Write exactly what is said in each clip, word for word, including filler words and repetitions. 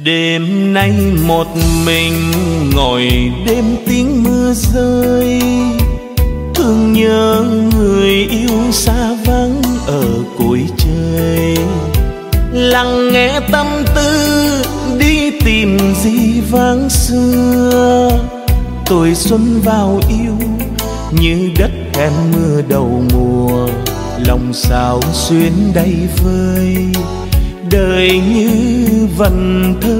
Đêm nay một mình ngồi đêm tiếng mưa rơi, thương nhớ người yêu xa vắng ở cuối trời. Lắng nghe tâm tư đi tìm gì vang xưa, tuổi xuân vào yêu như đất hẹn mưa đầu mùa. Lòng sao xuyến đầy vơi, đời như vần thơ.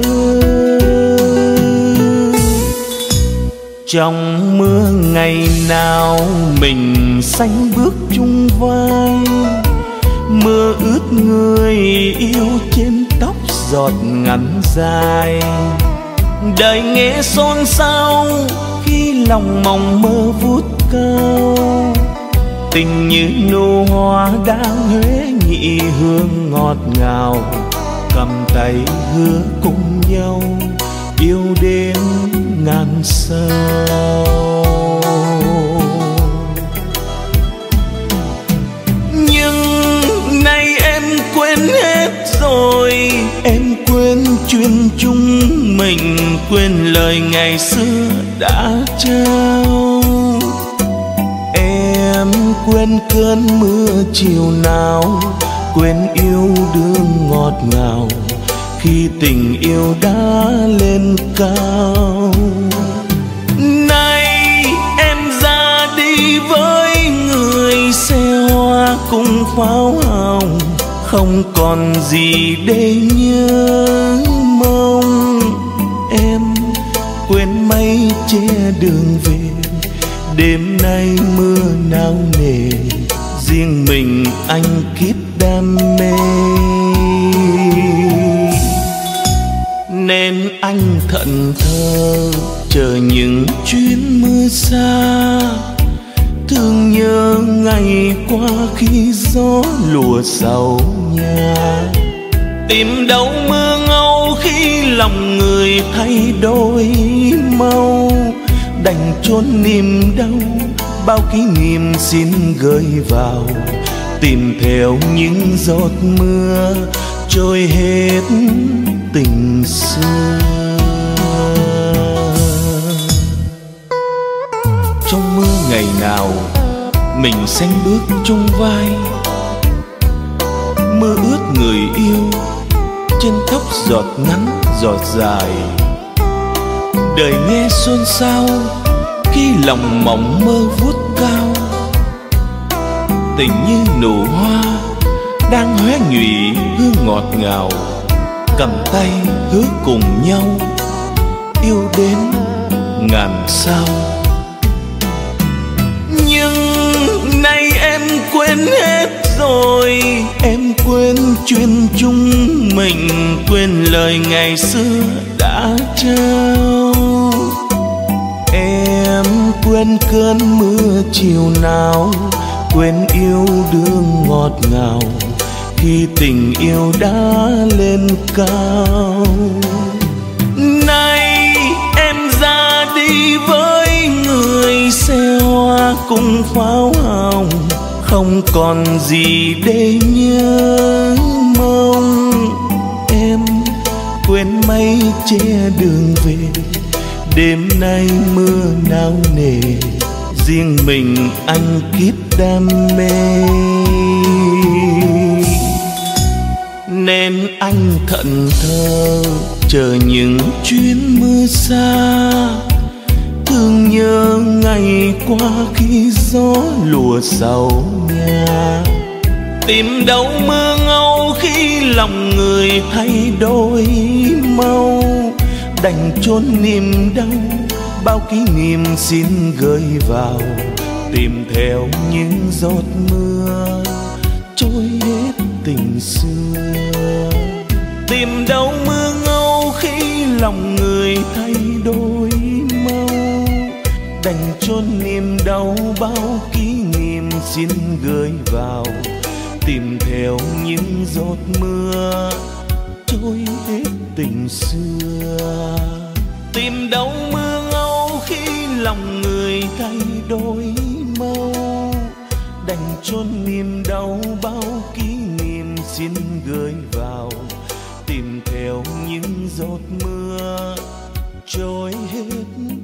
Trong mưa ngày nào mình sánh bước chung vai, mưa ướt người yêu trên tóc giọt ngắn dài. Đời nghe xôn xao khi lòng mong mơ vút cao, tình như nụ hoa đang huế nhị hương ngọt ngào. Cầm tay hứa cùng nhau yêu đến ngàn sao. Nhưng nay em quên hết rồi, em quên chuyện chung mình, quên lời ngày xưa đã trao. Em quên cơn mưa chiều nào, quên yêu đương ngọt ngào khi tình yêu đã lên cao. Nay em ra đi với người xe hoa cùng pháo hồng, không còn gì để nhớ mong. Em quên mây che đường về, đêm nay mưa nao nề, riêng mình anh kiếp đam mê. Nên anh thẫn thờ chờ những chuyến mưa xa, thương nhớ ngày qua khi gió lùa sau nhà. Tìm đâu mưa ngâu khi lòng người thay đổi mau, đành chôn niềm đau bao kỷ niệm xin gửi vào. Tìm theo những giọt mưa trôi hết tình xưa. Trong mưa ngày nào mình sánh bước chung vai, mưa ướt người yêu trên tóc giọt ngắn giọt dài. Đời nghe xôn xao khi lòng mộng mơ vút cao, tình như nụ hoa đang hóe nhụy hương ngọt ngào. Cầm tay hứa cùng nhau yêu đến ngàn sao. Nhưng nay em quên hết rồi, em quên chuyện chung mình, quên lời ngày xưa đã trao. Em quên cơn mưa chiều nào, quên yêu đương ngọt ngào khi tình yêu đã lên cao. Nay em ra đi với người xe hoa cùng pháo hồng, không còn gì để nhớ mong. Em quên mây che đường về, đêm nay mưa nao nề, riêng mình anh kiếp đam mê. Nên anh thẫn thờ chờ những chuyến mưa xa, thương nhớ ngày qua khi gió lùa sau nhà. Tìm đâu mưa ngâu khi lòng người thay đổi mau, đành chôn niềm đau bao kỷ niệm xin gửi vào. Tìm theo những giọt mưa trôi hết tình xưa. Tìm đâu mưa ngâu khi lòng người thay đổi mau, đành chôn niềm đau bao kỷ niệm xin gửi vào. Tìm theo những giọt mưa trôi hết tình xưa. Tìm đâu mưa ngâu khi lòng người thay đổi mau, đành chôn niềm đau bao kỷ niệm xin gửi vào. Tìm theo những giọt mưa trôi hết